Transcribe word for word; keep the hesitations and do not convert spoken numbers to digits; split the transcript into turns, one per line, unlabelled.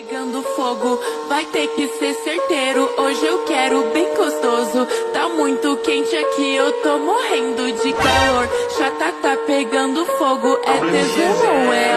pegando fogo, vai ter que ser certeiro. Hoje eu quero bem gostoso. Tá muito quente aqui, eu tô morrendo de calor. Chata tá pegando fogo, é tesão ou é